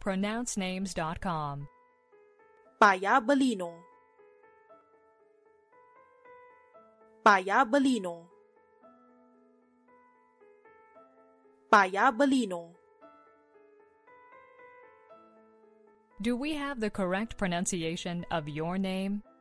pronouncenames.com. Paya Belino. Paya Belino. Paya Belino. Do we have the correct pronunciation of your name?